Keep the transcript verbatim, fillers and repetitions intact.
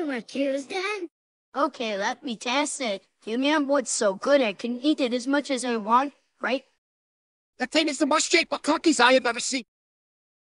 wanna choose then? Okay, let me test it. You mean what's so good I can eat it as much as I want, right? That thing is the most shape of cookies I have ever seen.